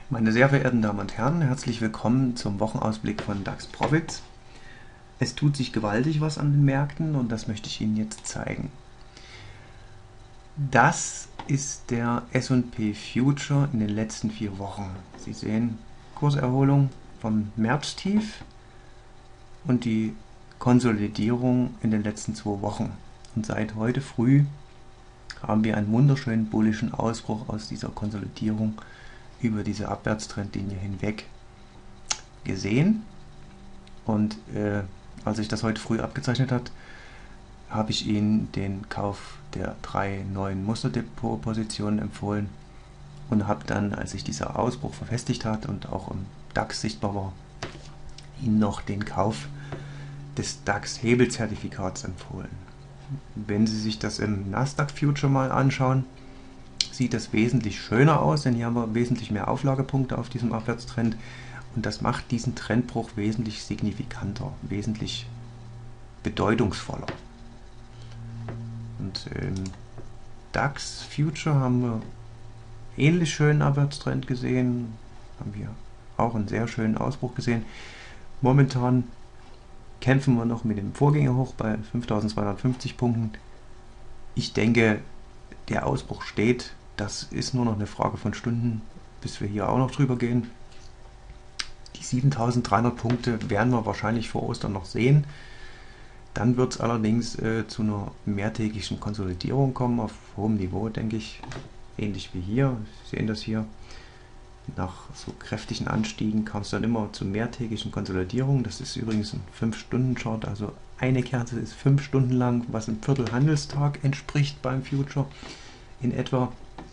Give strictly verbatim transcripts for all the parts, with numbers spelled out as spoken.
Meine sehr verehrten Damen und Herren, herzlich willkommen zum Wochenausblick von DAX Profits. Es tut sich gewaltig was an den Märkten und das möchte ich Ihnen jetzt zeigen. Das ist der S und P Future in den letzten vier Wochen. Sie sehen Kurserholung vom Märztief und die Konsolidierung in den letzten zwei Wochen. Und seit heute früh haben wir einen wunderschönen bullischen Ausbruch aus dieser Konsolidierung über diese Abwärtstrendlinie hinweg gesehen. Und äh, als sich das heute früh abgezeichnet hat, habe ich Ihnen den Kauf der drei neuen Musterdepot-Positionen empfohlen und habe dann, als sich dieser Ausbruch verfestigt hat und auch im DAX sichtbar war, Ihnen noch den Kauf des DAX-Hebelzertifikats empfohlen. Wenn Sie sich das im Nasdaq Future mal anschauen, sieht das wesentlich schöner aus, denn hier haben wir wesentlich mehr Auflagepunkte auf diesem Abwärtstrend und das macht diesen Trendbruch wesentlich signifikanter, wesentlich bedeutungsvoller. Und im DAX Future haben wir ähnlich schönen Abwärtstrend gesehen, haben wir auch einen sehr schönen Ausbruch gesehen. Momentan kämpfen wir noch mit dem Vorgängerhoch bei fünftausendzweihundertfünfzig Punkten. Ich denke, der Ausbruch steht. Das ist nur noch eine Frage von Stunden, bis wir hier auch noch drüber gehen. Die siebentausenddreihundert Punkte werden wir wahrscheinlich vor Ostern noch sehen. Dann wird es allerdings äh, zu einer mehrtägigen Konsolidierung kommen, auf hohem Niveau, denke ich. Ähnlich wie hier. Sie sehen das hier. Nach so kräftigen Anstiegen kam es dann immer zu mehrtägigen Konsolidierungen. Das ist übrigens ein fünf Stunden Chart, also eine Kerze ist fünf Stunden lang, was einem Viertel Handelstag entspricht beim Future in etwa.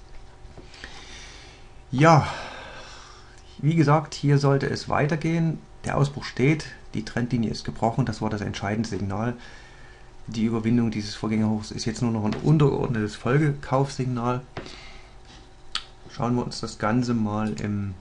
Ja, wie gesagt, hier sollte es weitergehen. Der Ausbruch steht, die Trendlinie ist gebrochen, das war das entscheidende Signal. Die Überwindung dieses Vorgängerhochs ist jetzt nur noch ein untergeordnetes Folgekaufsignal. Schauen wir uns das Ganze mal im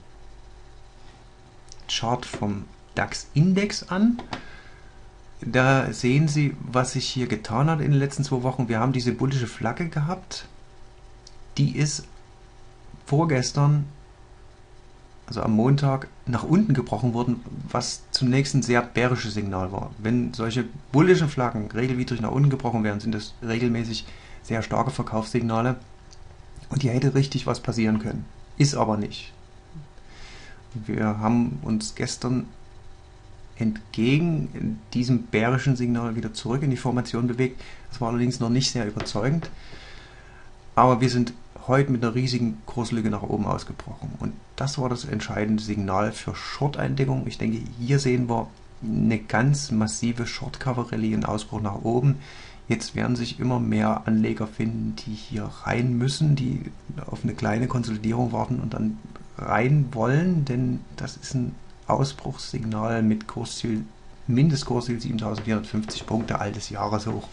Chart vom DAX-Index an. Da sehen Sie, was sich hier getan hat in den letzten zwei Wochen. Wir haben diese bullische Flagge gehabt. Die ist vorgestern, also am Montag, nach unten gebrochen worden, was zunächst ein sehr bärisches Signal war. Wenn solche bullischen Flaggen regelwidrig nach unten gebrochen werden, sind das regelmäßig sehr starke Verkaufssignale. Und hier hätte richtig was passieren können. Ist aber nicht. Wir haben uns gestern entgegen diesem bärischen Signal wieder zurück in die Formation bewegt. Das war allerdings noch nicht sehr überzeugend. Aber wir sind heute mit einer riesigen Kurslücke nach oben ausgebrochen. Und das war das entscheidende Signal für Short-Eindeckung. Ich denke, hier sehen wir eine ganz massive Short-Cover-Rallye, einen Ausbruch nach oben. Jetzt werden sich immer mehr Anleger finden, die hier rein müssen, die auf eine kleine Konsolidierung warten und dann rein wollen, denn das ist ein Ausbruchssignal mit Kursziel, Mindestkursziel siebentausendvierhundertfünfzig Punkte, altes Jahreshoch.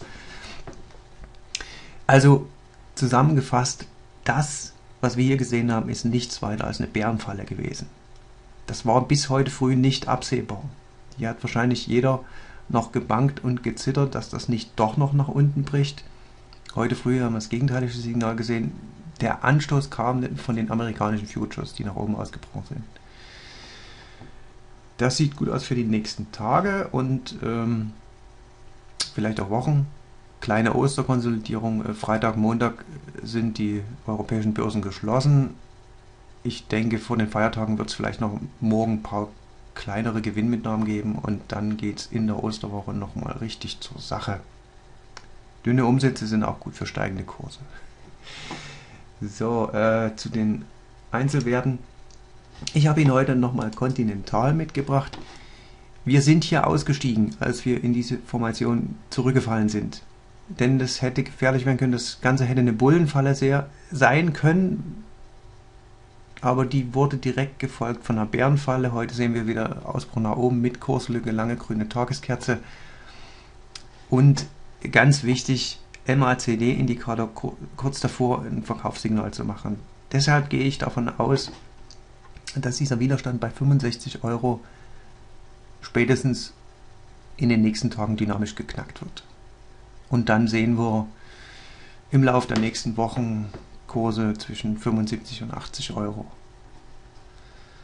Also zusammengefasst, das, was wir hier gesehen haben, ist nichts weiter als eine Bärenfalle gewesen. Das war bis heute früh nicht absehbar. Hier hat wahrscheinlich jeder noch gebankt und gezittert, dass das nicht doch noch nach unten bricht. Heute früh haben wir das gegenteilige Signal gesehen. Der Anstoß kam von den amerikanischen Futures, die nach oben ausgebrochen sind. Das sieht gut aus für die nächsten Tage und ähm, vielleicht auch Wochen. Kleine Osterkonsolidierung. Freitag, Montag sind die europäischen Börsen geschlossen. Ich denke, vor den Feiertagen wird es vielleicht noch morgen ein paar kleinere Gewinnmitnahmen geben und dann geht es in der Osterwoche nochmal richtig zur Sache. Dünne Umsätze sind auch gut für steigende Kurse. So, äh, zu den Einzelwerten. Ich habe Ihnen heute nochmal Continental mitgebracht. Wir sind hier ausgestiegen, als wir in diese Formation zurückgefallen sind. Denn das hätte gefährlich werden können, das Ganze hätte eine Bullenfalle sehr sein können, aber die wurde direkt gefolgt von einer Bärenfalle. Heute sehen wir wieder Ausbruch nach oben mit Kurslücke, lange grüne Tageskerze. Und ganz wichtig, M A C D-Indikator kurz davor ein Verkaufssignal zu machen. Deshalb gehe ich davon aus, dass dieser Widerstand bei fünfundsechzig Euro spätestens in den nächsten Tagen dynamisch geknackt wird. Und dann sehen wir im Laufe der nächsten Wochen Kurse zwischen fünfundsiebzig und achtzig Euro.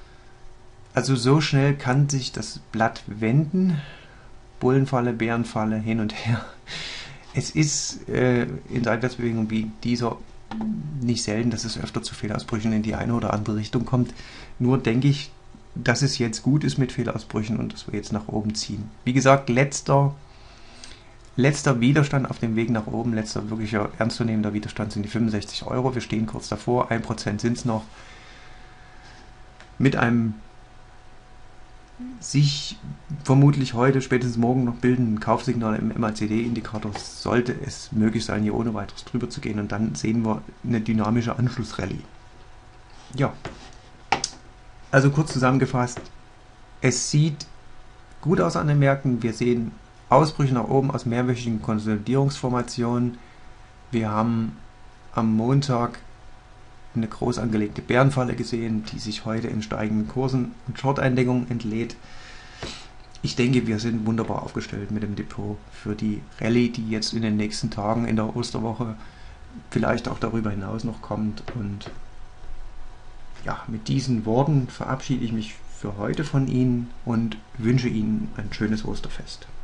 Also so schnell kann sich das Blatt wenden. Bullenfalle, Bärenfalle, hin und her. Es ist äh, in Seitwärtsbewegungen wie dieser nicht selten, dass es öfter zu Fehlausbrüchen in die eine oder andere Richtung kommt. Nur denke ich, dass es jetzt gut ist mit Fehlausbrüchen und dass wir jetzt nach oben ziehen. Wie gesagt, letzter, letzter Widerstand auf dem Weg nach oben, letzter wirklicher ernstzunehmender Widerstand sind die fünfundsechzig Euro. Wir stehen kurz davor, ein Prozent sind es noch. Mit einem sich vermutlich heute, spätestens morgen noch bildenden Kaufsignal im M A C D-Indikator sollte es möglich sein, hier ohne weiteres drüber zu gehen, und dann sehen wir eine dynamische Anschlussrallye. Ja, also kurz zusammengefasst, es sieht gut aus an den Märkten, wir sehen Ausbrüche nach oben aus mehrwöchigen Konsolidierungsformationen, wir haben am Montag eine groß angelegte Bärenfalle gesehen, die sich heute in steigenden Kursen und Short-Eindeckungen entlädt. Ich denke, wir sind wunderbar aufgestellt mit dem Depot für die Rallye, die jetzt in den nächsten Tagen in der Osterwoche vielleicht auch darüber hinaus noch kommt. Und ja, mit diesen Worten verabschiede ich mich für heute von Ihnen und wünsche Ihnen ein schönes Osterfest.